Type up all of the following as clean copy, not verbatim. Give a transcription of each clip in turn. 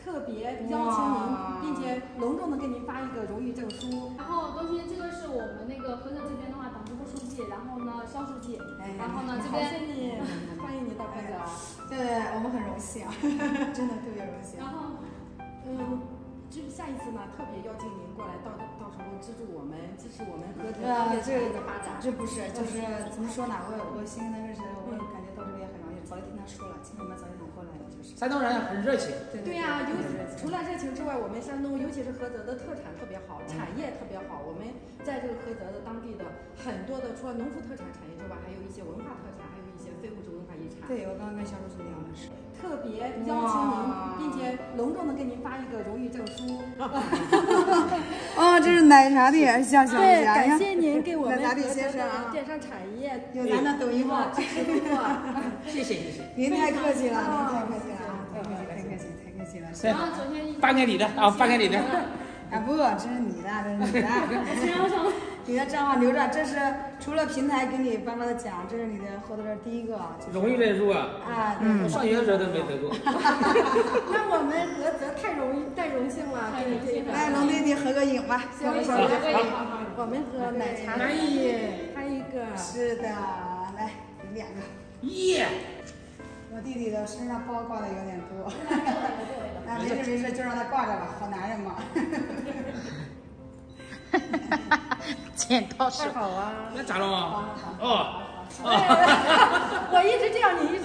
特别邀请您，并且隆重的给您发一个荣誉证书。 然后东西这个是我们那个菏泽这边的话，党支部书记，然后呢肖书记，然后呢这边谢谢你，欢迎你到菏泽。 对，我们很荣幸，真的特别荣幸。 然后， 就是下一次呢，特别邀请您过来，到时候支持我们菏泽这的发展。 这不是，就是怎么说呢？我心里认识，我感觉到这边也很荣幸。早就听他说了，其实我们早就想过来了，就是。 山东人很热情。 对呀，除了热情之外，我们山东尤其是菏泽的特产特别好，产业特别好。我们在这个菏泽的当地的很多的，除了农副特产产业之外，还有一些文化特产，还有一些非物质文化遗产。 对，我刚刚跟肖书记聊的是。 特别邀请您，并且隆重的给您发一个荣誉证书。 哦，这是奶茶店，谢谢对，感谢您给我们奶茶店先生电商产业有咱的抖音号支持工作。 谢谢。 您太客气了，您太客气了，太客气了。 然后昨天颁给你的啊，颁给你的。 啊不，这是你的，你的账号留着，这是除了平台给你颁发的奖，这是你的获得的第一个荣誉证书啊！ 啊， 我上学的时候都没得过。 那我们菏泽太荣幸了，给你这一个。 来，龙弟弟合个影吧。 行，我们喝奶茶。 可以。 还一个。 是的，来，你2个。 耶！ 我弟弟的身上包挂的有点多。啊，没事，就让他挂着吧，好男人嘛。 剪刀石。 太好啊！ 那咋了嘛？哦。 我一直这样，你一直。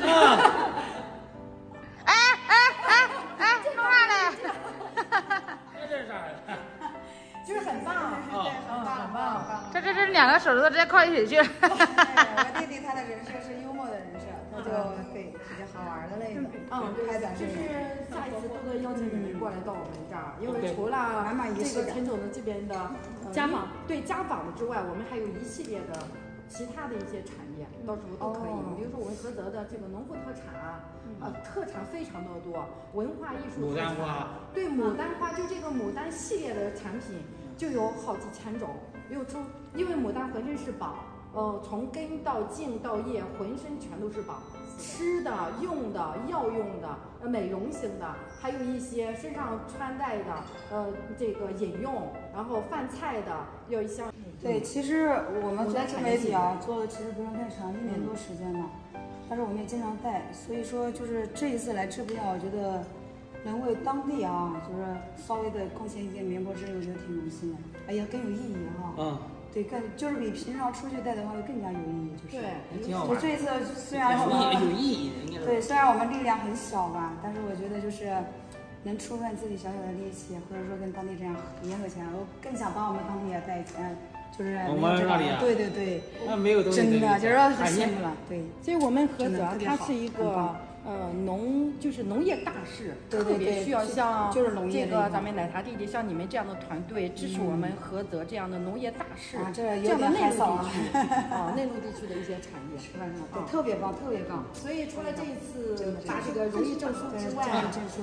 这干啥嘞？这是啥呀？ 就是很棒，很棒。 这 2个手指头直接靠一起去。 我弟弟他的人设是幽默的人设，他就对比较好玩的类的。拍短视频。 就是下一次多多邀请你们过来到我们这儿，因为除了这个陈总的这边的家访之外，我们还有一系列的其他的一些产业，到时候都可以。比如说我们菏泽的这个农副特产，特产非常的多，文化艺术。 牡丹花。 对，牡丹花就这个牡丹系列的产品就有好几千种，因为牡丹浑身是宝，从根到茎到叶，浑身全都是宝。吃的、用的、药用的、美容型的，还有一些身上穿戴的，这个饮用，然后饭菜的，有一项。 对，其实我们做自媒体啊，做的其实不是太长，1年多时间了，但是我们也经常带，所以说就是这一次来直播间，我觉得能为当地啊，就是稍微的贡献一点绵薄之力，我觉得挺荣幸的，哎呀，更有意义哈。对，就是比平常出去带的话，就更加有意义，就是。 对， 挺好玩。 就这一次虽然我们有意义的， 对，虽然我们力量很小吧，但是我觉得就是能出份自己小小的力气，或者说跟当地这样联合起来，我更想把我们当地也带起来，就是我们那里啊， 对， 那没有东西， 真的就是说很羡慕了，对。 所以我们菏泽它是一个。就是农业大市，特别需要像这个咱们奶茶弟弟像你们这样的团队支持我们菏泽这样的农业大市，这样的内陆地区内陆地区的一些产业， 对，特别棒。 所以除了这一次发这个荣誉证书之外，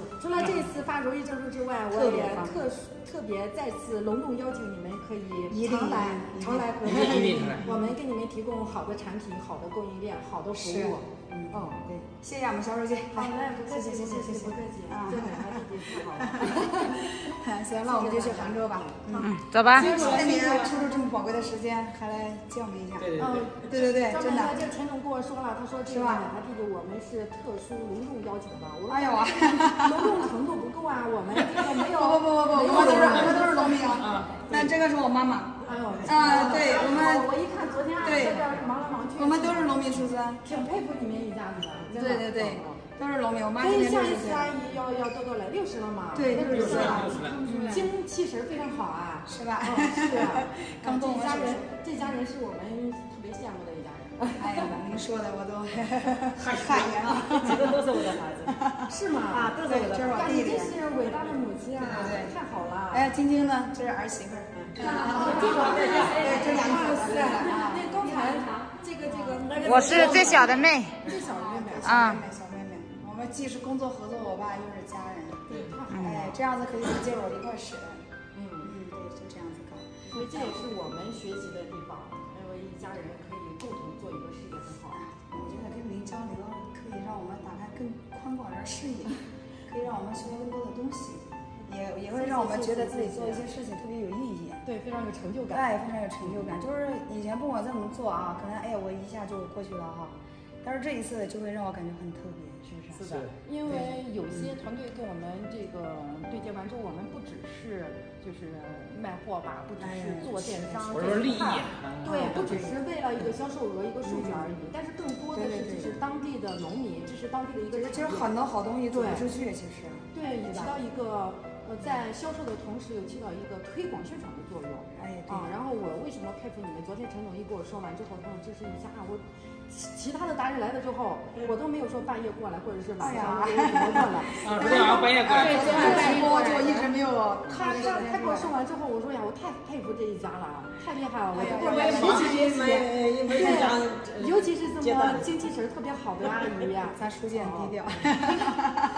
我也特别再次隆重邀请你们可以常来菏泽，我们给你们提供好的产品、好的供应链、好的服务。 对，谢谢我们肖书记。 好嘞，不客气，不客气。这奶茶弟弟太好了。 行，那我们就去杭州吧。 走吧。 辛苦了你抽出这么宝贵的时间，还来见我们一下。对，真的。 这陈总跟我说了，他说这个奶茶弟弟我们是特殊隆重邀请的。我说哎呦， 隆重程度不够啊，我们这个没有。 不，我们都是农民啊。但这个是我妈妈。对，我一看昨天在这忙来忙去， 我们都是农民出身， 挺佩服你们一家子的。 对，都是农民。我妈所以下一次阿姨要多来，60了嘛。 对，60了， 精气神非常好啊， 是吧？ 是啊， 刚动我手术。 这家人是我们特别羡慕的一家人。 哎呀，您说的我都汗颜了， 几个都是我的孩子，是吗？ 都是我的。这是我弟弟。 真是伟大的母亲啊！对，太好了。 哎，晶晶呢？这是儿媳妇儿。对，这2个都死了啊。 那刚才这个， 我是最小的妹。 小妹妹。 我们既是工作合作伙伴，又是家人。 对， 这样子可以接我一块使。对，就这样子搞。 所以这也是我们学习的地方，因为一家人可以共同做一个事业很好。 我觉得跟您交流可以让我们打开更宽广的视野， 可以让我们学更多的东西，也会让我们觉得自己做一些事情特别有意义。 对，非常有成就感。 哎，非常有成就感。就是以前不管怎么做啊，可能哎我一下就过去了哈，但是这一次就会让我感觉很特别，是不是？ 是的，因为有些团队跟我们这个对接完之后，我们不只是就是卖货吧，不只是做电商， 我说利益， 对，不只是为了一个销售额、一个数据而已，但是更多的是支持当地的农民，支持当地的一个产业。 其实很多好东西做不出去，其实对，也起到一个在销售的同时，又起到一个推广宣传的作用。 哎，对啊，然后我为什么佩服你们？昨天陈总一跟我说完之后，他说支持一下我。其他的达人来了之后，我都没有说半夜过来，或者是晚上怎么过来。 昨天晚上半夜过来， 对，昨天直播就一直没有。 他给我说完之后，我说呀，我太佩服这一家了，太厉害了，我我也学习学习。 对，尤其是这么精气神特别好的阿姨， 咱书记很低调。